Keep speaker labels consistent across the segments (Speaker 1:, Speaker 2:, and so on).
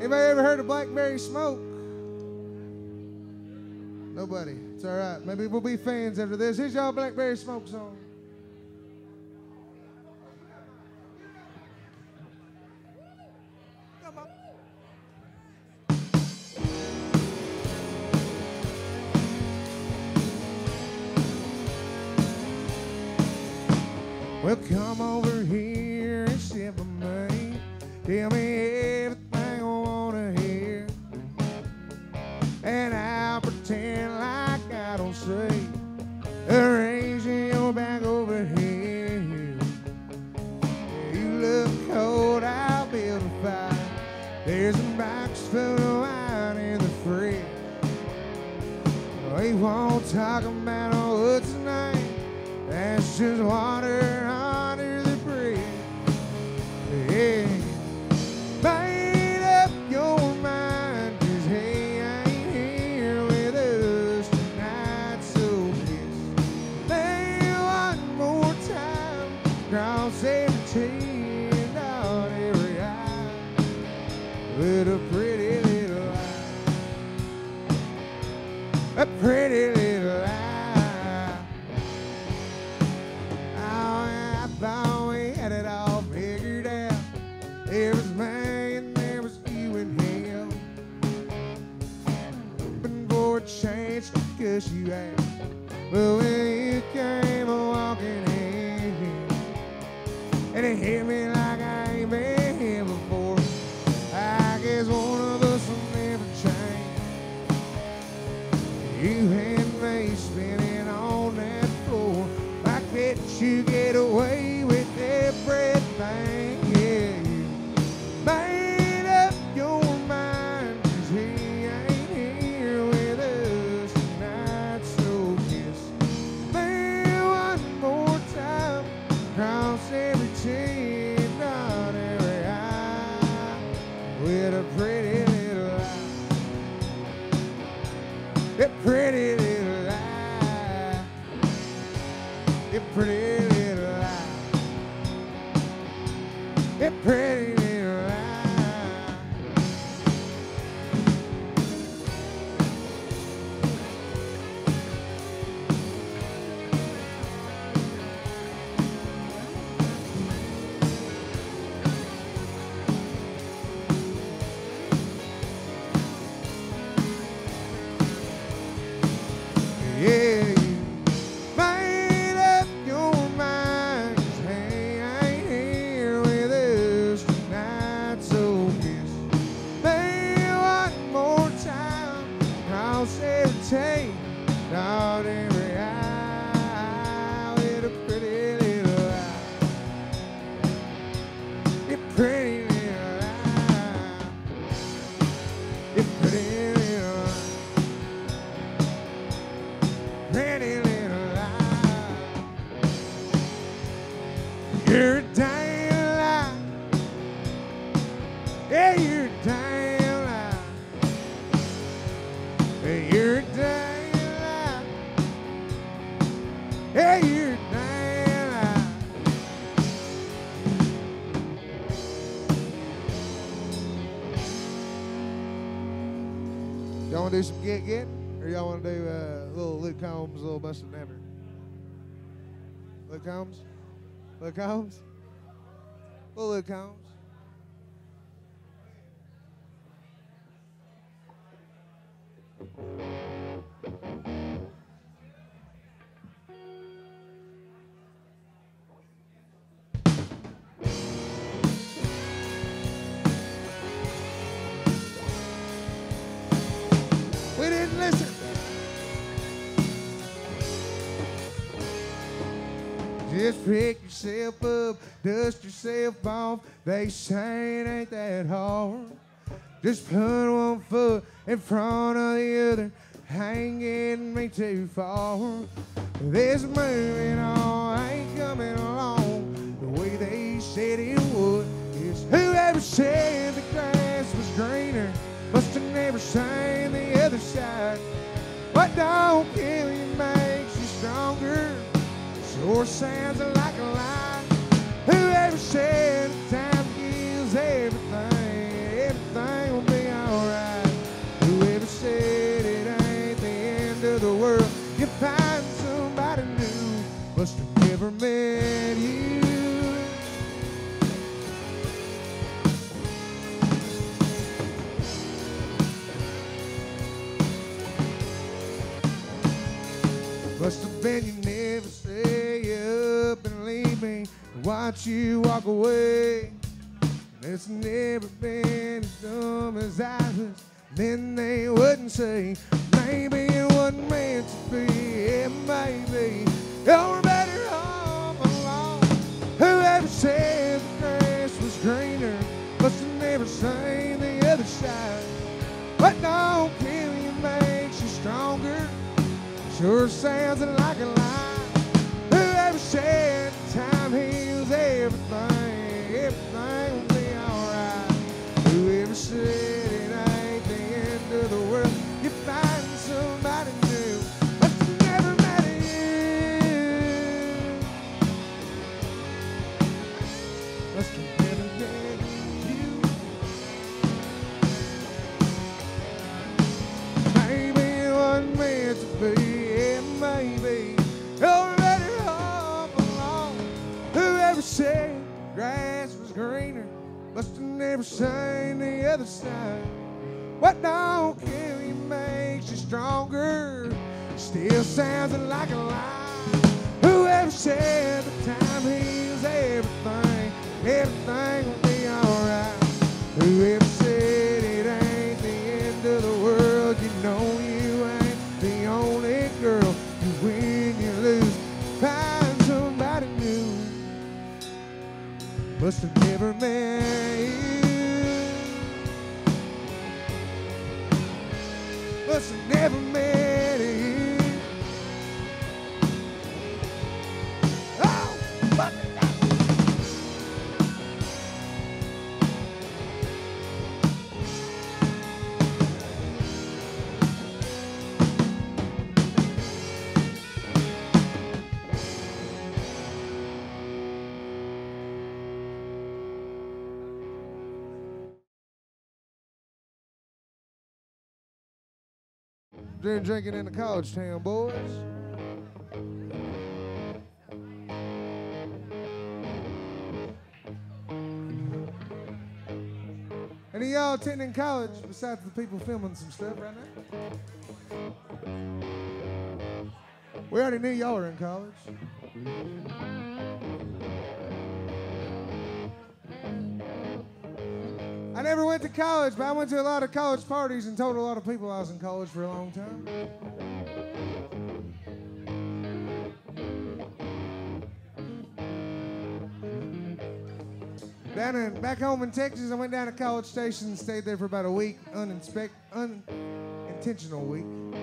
Speaker 1: Anybody ever heard of blackberry smoke? Nobody. It's all right. Maybe we'll be fans after this. Here's y'all blackberry smoke song. Well, come over here and sit with me. Tell me everything I wanna hear, and I'll pretend like I don't see. Raising your back over here. You look cold, I'll build a fire. There's a box full of wine in the fridge. We won't talk about what's tonight. That's just water under the bridge. Yeah. Made up your mind, 'cause he ain't here with us tonight. So kiss me one more time. Cross every T and dot every I with a pretty little eye. A pretty little eye. Thought we had it all figured out. There was me and there was you and him. Hoping for a chance to cuss you out, but when you came walking in, and it hit me like I ain't been here before. I guess one of us will never change. You and me spinning on that floor. I bet you get away with everything, yeah. You made up your mind, 'cause he ain't here with us tonight. So kiss me one more time. Cross every T and dot every I with a pretty little eye. A pretty little eye. A pretty little eye. A pretty little eye. Yeah, you made up your mind, 'cause he ain't here with us tonight. So kiss me one more time. Cross every T, dot every I with a pretty little eye. A pretty little eye. A pretty little eye. Pretty little lie. You're a damn lie. Yeah, you're a damn lie. Yeah, you're a damn lie. Yeah, you're a damn lie. Y'all want to do some get? Or y'all want to do little Luke Combs, little Bustin' Never? Luke Combs? Luke Combs? Little Luke Combs. We didn't listen. Just pick yourself up, dust yourself off. They say it ain't that hard. Just put one foot in front of the other. Ain't getting me too far. This moving on ain't coming along the way they said it would. It's whoever said the grass was greener must have never seen the other side. What don't kill you makes you stronger. Sure sounds like a lie. Whoever said time kills everything, everything will be never stay up and leave me and watch you walk away. It's never been as dumb as I was. Then they wouldn't say, maybe it wasn't meant to be. Yeah, maybe you're better off alone. Whoever said the grass was greener must have never seen the other side. What don't kill you makes you stronger. Sure sounds like a lie. Whoever said time heals everything, everything will be alright. Whoever said it ain't the end of the world, you find somebody new. Must have never met you. Must have never met you. Maybe it wasn't meant to be. Yeah, maybe you're better off alone. Whoever said grass was greener must have never seen the other side. What don't kill you makes you stronger. Still sounds like a lie. Whoever said the time heals everything, everything will be alright. Whoever said it ain't the end of the world, you know you ain't the only girl. You win, you lose, find somebody new. Must have never met you. Must have never met you. Oh, fuck it. They're drinking in the college town, boys. Any of y'all attending college besides the people filming some stuff right now? We already knew y'all were in college. I never went to college, but I went to a lot of college parties and told a lot of people I was in college for a long time. Back home in Texas, I went down to College Station and stayed there for about a week, unintentional week.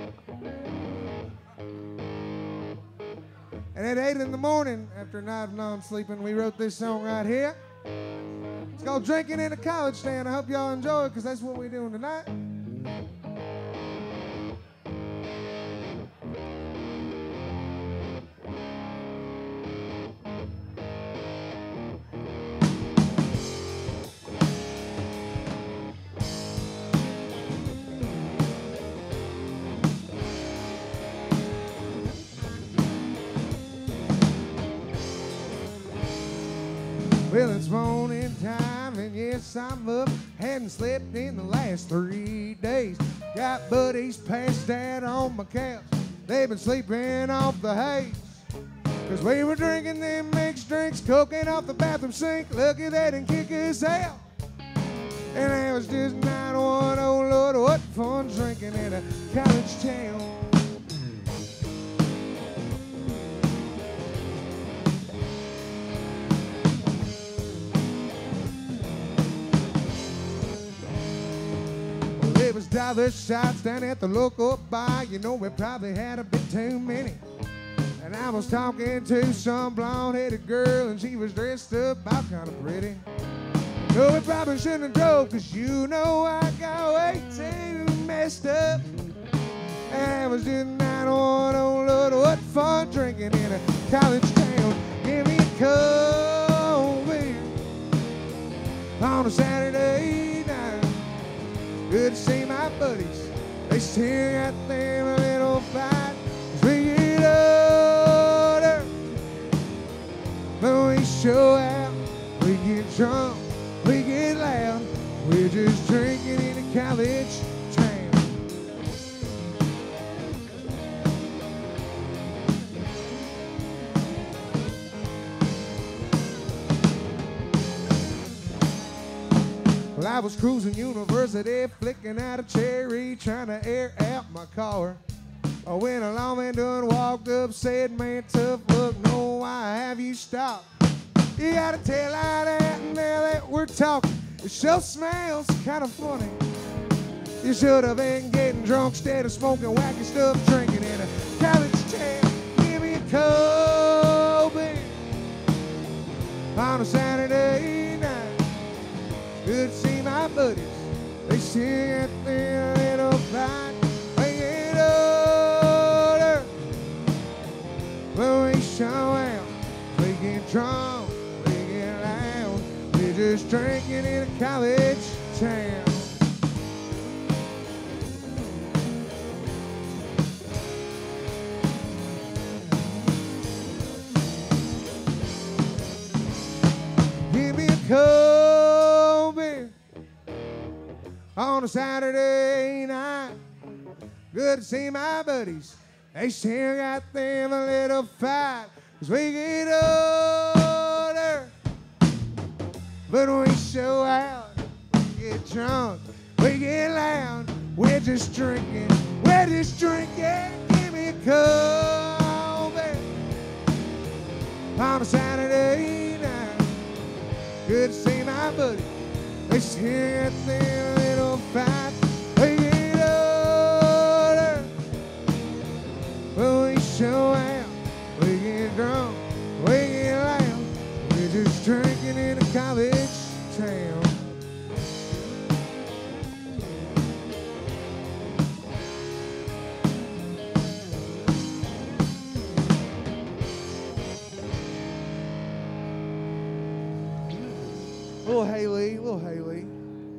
Speaker 1: And at 8 in the morning, after a night of non-sleeping, we wrote this song right here. It's called Drinking in a College Town. I hope y'all enjoy it, because that's what we're doing tonight. Well, it's morning time, and yes, I'm up. Hadn't slept in the last 3 days. Got buddies passed out on my couch. They've been sleeping off the haze. 'Cause we were drinking them mixed drinks, coking off the bathroom sink. Lucky they didn't kick us out. And it was just 9-1, oh Lord, what fun drinking in a college town. It was dollar shots down at the local bar. You know, we probably had a bit too many. And I was talking to some blonde-headed girl, and she was dressed up about kind of pretty. No, we probably shouldn't have drove, 'cause you know I got way too messed up. And it was just 9-1, oh Lord, what fun drinking in a college town. Give me a cold beer on a Saturday night. Good to see my buddies. They still got them a little fight. 'Cause we get older, but we show out. We get drunk, we get loud. We're just drinking in a college town. 'Cause I was cruising university, flicking out a cherry, trying to air out my car. When a lawman done walked up, said, man, tough look, no, why have you stopped? You got a tail light out, and now that we're talking, it sure smells kind of funny. You should have been getting drunk instead of smoking wacky stuff, drinking in a college town. Give me a cold beer on a Saturday night. Good to see my buddies. They sing at their little fight. They get older, but we show out. We get drunk, we get loud. We're just drinking in a college town. Give me a cold beer on a Saturday night. Good to see my buddies. They still got them a little fight. As we get older, but we show out. We get drunk, we get loud. We're just drinking, we're just drinking. Give me a cold beer on a Saturday night. Good to see my buddies. They still got them a little fight. We get older, but we show out. We get drunk, we get loud. We're just drinking in a college town. Little Haley, little Haley.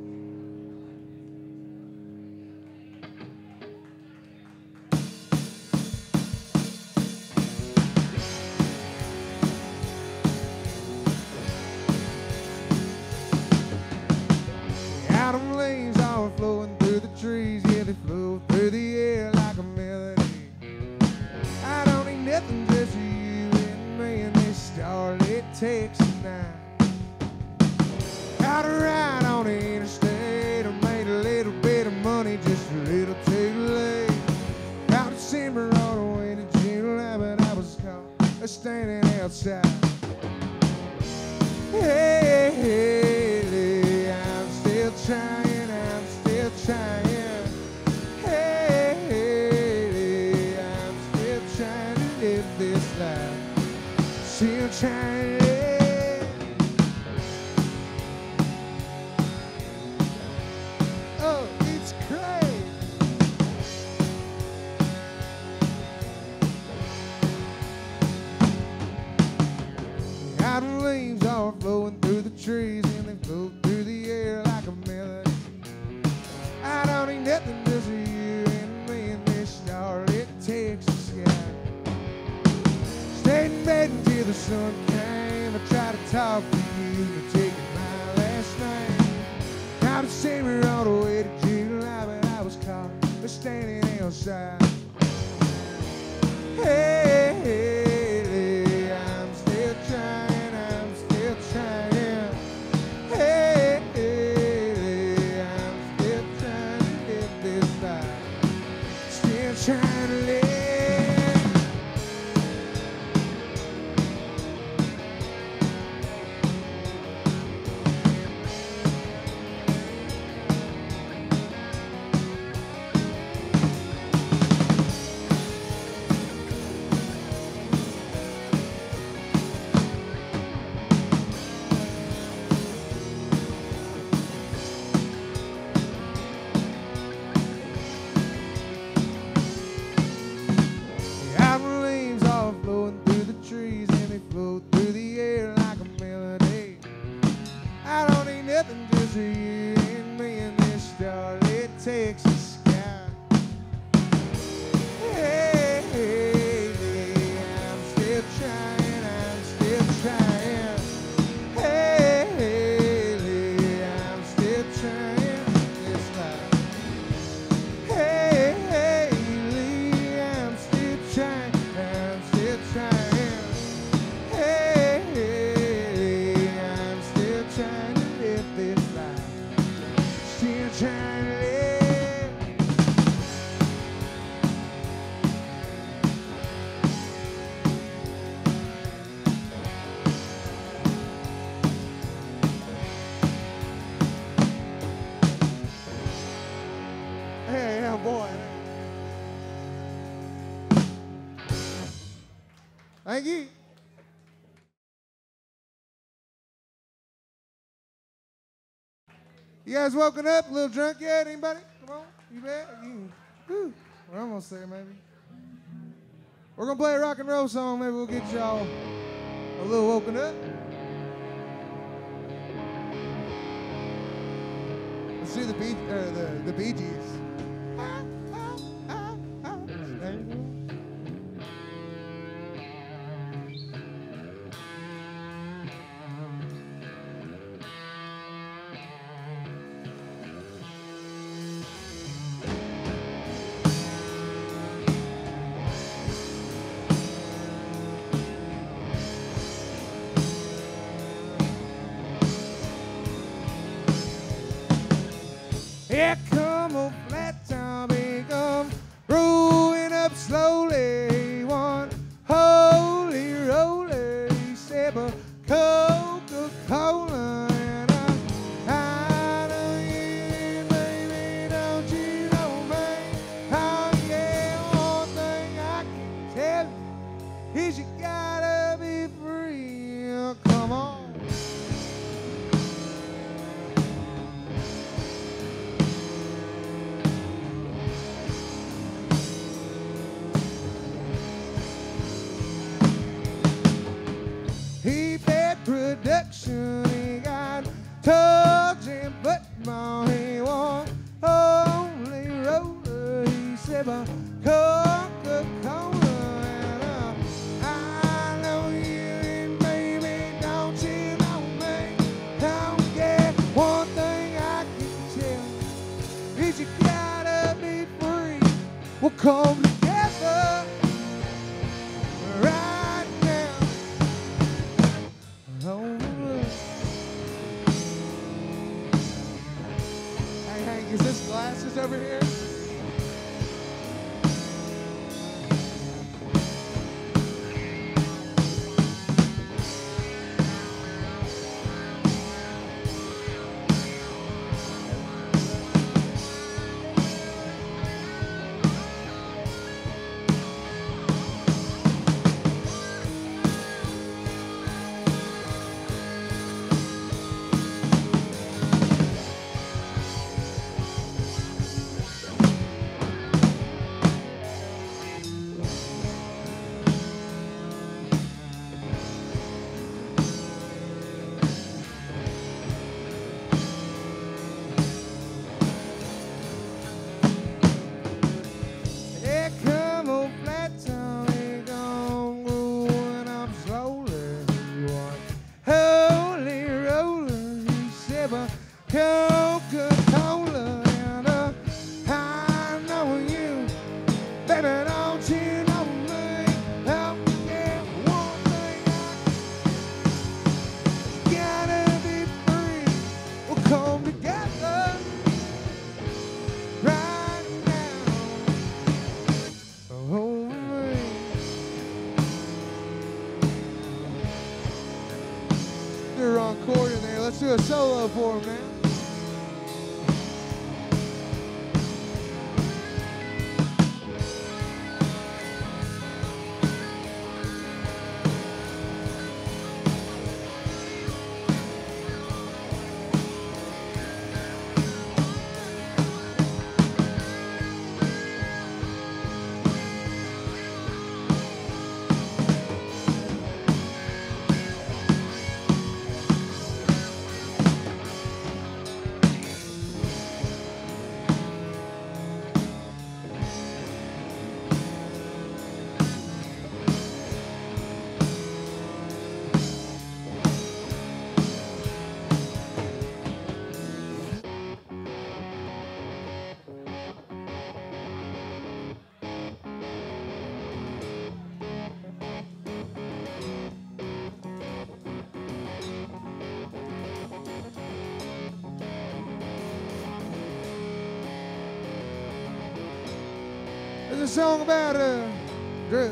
Speaker 1: Autumn leaves are flowing through the trees, yeah, they flow through the air like a melody. I don't need nothing, just you and me in this starlit Texas night. Got a ride on the interstate, I made a little bit of money, just a little too late. Out December all the way to July, but I was caught standing outside. Hey, hey, I'm still trying, I'm still trying. Hey, hey, I'm still trying to live this life. Still trying to live. Oh, it's great. The autumn leaves are flowing through the trees and they float through the air like a melody. I don't need nothing, just you and me in this starlit Texas sky. Stayed in bed until the sun came. I tried to talk to you, but taking my last name. Now to see me all the way to July, but I was caught standing outside. Hey, hey, I'm still trying, I'm still trying. Hey, hey, I'm still trying to live this life. Still trying to live. Thank you. You guys woken up? A little drunk yet? Anybody? Come on. You bet. Whew. We're almost there, maybe. We're going to play a rock and roll song. Maybe we'll get y'all a little woken up. Let's do the Bee Gees. Here come a flat top, he comes rolling up slowly. One holy roly sip of Coca-Cola, and I know you, baby, don't you know me? Oh yeah, one thing I can tell you is you gotta be free. Oh, come on. He bad production, he got tugs and football. He won't only roller, he said, but Coca-Cola. And I know you, and baby, don't you know me? Don't get one thing I can tell is you gotta be free. We'll come together right now. Hey, Hank, is this glasses over here? Here come old flat Tommy, gone growing up slowly. One holy roller, he said, but Coca-Cola. And I know you, baby, don't you know me? Oh, yeah, one thing I gotta be free. We'll come together right now. Oh, do a wrong chord in there. Let's do a solo for him now. There's a song about drugs.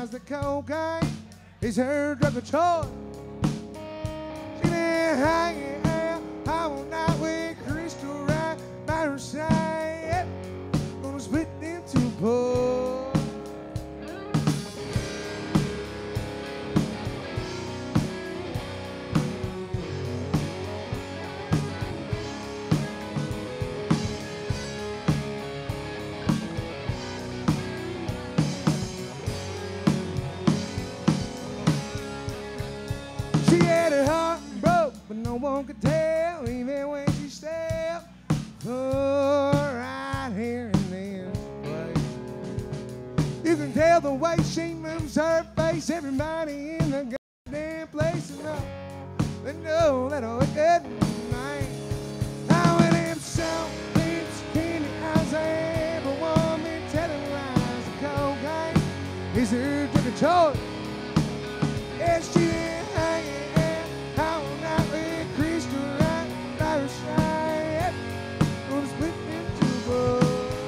Speaker 1: lies that cocaine is her drug of choice. She been hanging out all night with Crystal right by her side. Gonna split into boys. She had her heart broke, but no one could tell, even when she stepped right here in this place. You can tell the way she moves her face, everybody in the goddamn place enough. They know that a good night. How it am so lips, candy eyes, everyone been telling lies. The cocaine is her drug of choice. Yes, she been hanging out all night with Crystal right by her side. Gonna split into boys.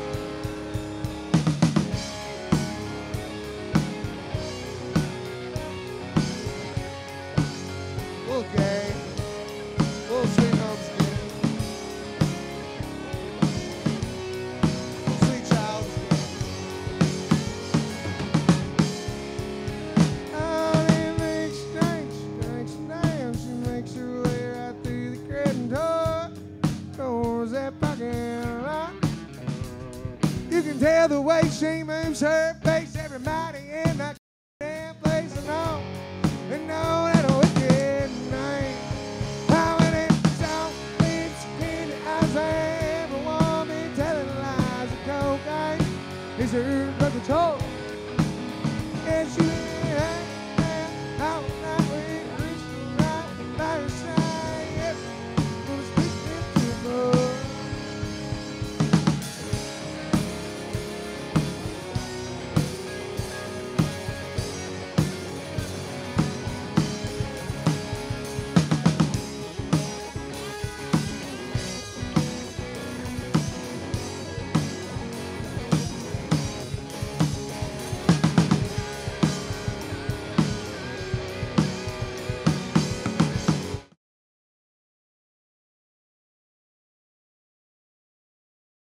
Speaker 1: Okay. Little sweet home skin. Sweet child skin. Oh, they make strange names. She makes her way right through the curtain door. Doors that parking lot. You can tell the way she moves her face. Everybody in that damn place know that a wicked night. How many soft lips, candy eyes, everyone been telling lies. The cocaine is her drug of choice. And she